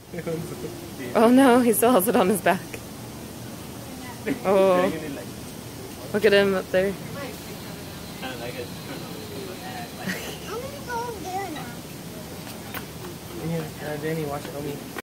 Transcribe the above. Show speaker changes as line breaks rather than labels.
Oh no, he still has it on his back. Oh, look at him up there.
I'm gonna go over there now.
Yeah, Danny, watch it on me.